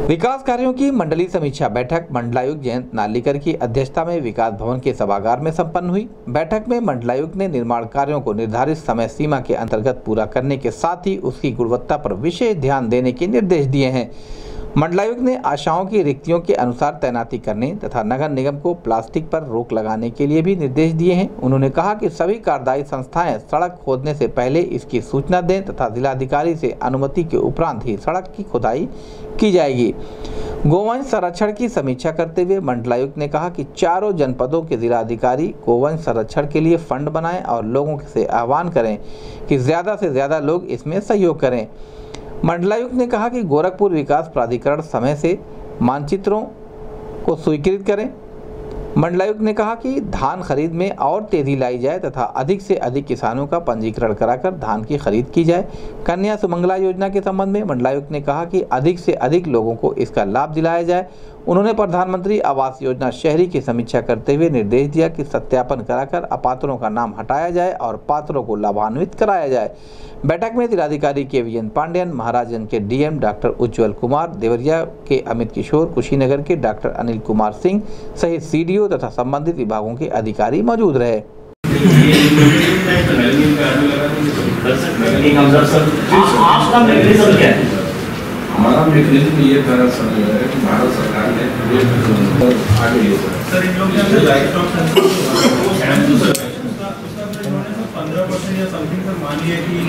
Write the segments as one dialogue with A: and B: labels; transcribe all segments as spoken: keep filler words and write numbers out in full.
A: विकास कार्यों की मंडलीय समीक्षा बैठक मंडलायुक्त जयंत नार्लिकर की अध्यक्षता में विकास भवन के सभागार में संपन्न हुई। बैठक में मंडलायुक्त ने निर्माण कार्यों को निर्धारित समय सीमा के अंतर्गत पूरा करने के साथ ही उसकी गुणवत्ता पर विशेष ध्यान देने के निर्देश दिए हैं। मंडलायुक्त ने आशाओं की रिक्तियों के अनुसार तैनाती करने तथा नगर निगम को प्लास्टिक पर रोक लगाने के लिए भी निर्देश दिए हैं। उन्होंने कहा कि सभी कार्यदायी संस्थाएं सड़क खोदने से पहले इसकी सूचना दें तथा जिलाधिकारी से अनुमति के उपरांत ही सड़क की खुदाई की जाएगी। गोवंश संरक्षण की समीक्षा करते हुए मंडलायुक्त ने कहा कि चारों जनपदों के जिलाधिकारी गोवंश संरक्षण के लिए फंड बनाएं और लोगों से आह्वान करें कि ज़्यादा से ज़्यादा लोग इसमें सहयोग करें। मंडलायुक्त ने कहा कि गोरखपुर विकास प्राधिकरण समय से मानचित्रों को स्वीकृत करें। मंडलायुक्त ने कहा कि धान खरीद में और तेजी लाई जाए तथा अधिक से अधिक किसानों का पंजीकरण कराकर धान की खरीद की जाए। कन्या सुमंगला योजना के संबंध में मंडलायुक्त ने कहा कि अधिक से अधिक लोगों को इसका लाभ दिलाया जाए। उन्होंने प्रधानमंत्री आवास योजना शहरी की समीक्षा करते हुए निर्देश दिया कि सत्यापन कराकर अपात्रों का नाम हटाया जाए और पात्रों को लाभान्वित कराया जाए। बैठक में जिलाधिकारी के वीएन पांडेयन, महाराजगंज के डीएम डॉक्टर उज्जवल कुमार, देवरिया के अमित किशोर, कुशीनगर के डॉक्टर अनिल कुमार सिंह सहित सीडीओ तथा संबंधित विभागों के अधिकारी मौजूद रहे।
B: हमारा मैकेनिज्म ये तरह सर है कि भारत सरकार ने आगे ये सर इन लोग ने लाइट स्टॉक पंद्रह परसेंट या समथिंग सर मान लिया कि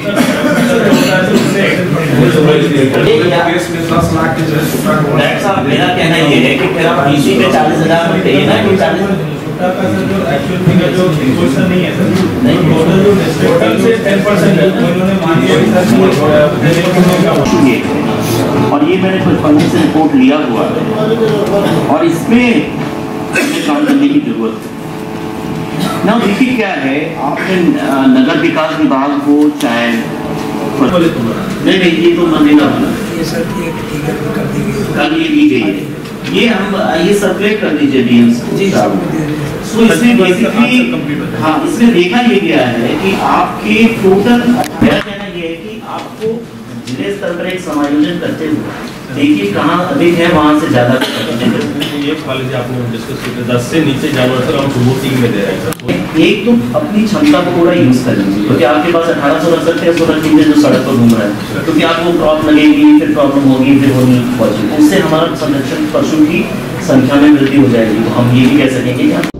B: केस में दस लाख के जो
C: मेरा कहना ये है कि फिर आप पीसी पे चालीस हजार में चाहिए ना कि चालीस
B: छोटा का सर जो एक्चुअल फिगर जो क्वेश्चन नहीं है सर नहीं टोटल जो टोटल से दस परसेंट उन्होंने मान लिया कि सर
C: और ये मैंने कुछ फंड से रिपोर्ट लिया हुआ है और इसमें काम करने की जरूरत है ना। देखिए क्या है, आपने नगर विकास विभाग को चाहे नहीं नहीं ये तो मंदिर
D: ये सर
C: कल ये दी गई है, ये हम ये सर्कुलेट कर दीजिए डीएम साहब। तो इसमें बेसिकली हाँ इसमें देखा ये गया है कि आपके टोटल, मेरा कहना ये है कि आपको जिले स्तर पर एक समायोजन करते हुए देखिए कहाँ अधिक है वहाँ से ज्यादा
B: ये कॉलेज आपने डिस्कस किया दस से नीचे जानवर सर हम दो टीम में दे रहे हैं सर।
C: एक तो अपनी क्षमता को पूरा यूज कर लीजिए क्योंकि आपके पास अठारह सौ रख सकते हैं सोलह टीमें जो सड़क पर घूम रहे हैं क्योंकि आपको क्रॉप लगेगी फिर प्रॉब्लम होगी फिर होनी पहुंची, उससे हमारा संरक्षण पशु की संख्या में वृद्धि हो जाएगी। तो हम ये भी कह सकेंगे कि